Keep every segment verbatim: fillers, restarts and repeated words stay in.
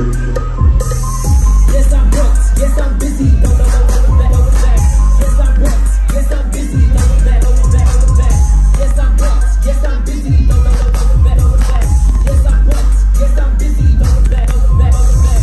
Yes, I'm booked. Yes, I'm busy. Go, go, go, go back, go back. Yes, I'm booked. Yes, I'm busy. Go, go back, go back, go back. Yes, I'm booked. Yes, I'm busy. Go, go, go, go back, go back. Yes, I'm booked. Yes, I'm busy. Go, go back, go back, go back.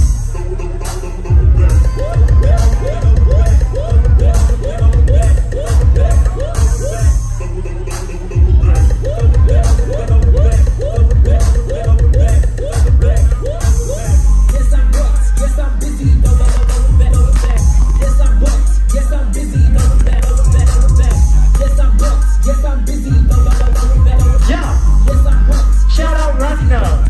Yes, I'm booked. Yes, I'm busy. Go, go, go, go back, go back. Yes, I'm booked. Yes, I'm busy. Go, go back, go back, go back. Yes, I'm booked. Yes, I'm busy. Go, go, go, go back, go back. Yeah. Yes, I'm booked. Shout out Roscoe.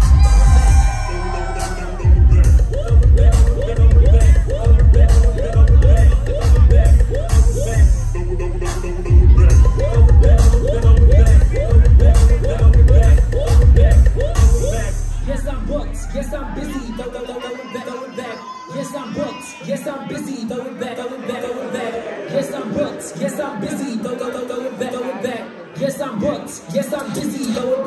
Yes, I'm booked. Yes, I'm busy. Go, go, go, go back, go back. Yes, I'm booked. Yes, I'm busy. Go back, go back, go back. Yes, I'm booked. Yes, I'm busy. Go, go, go, go back, go back. Yes, I'm booked. Yes, I'm busy. Go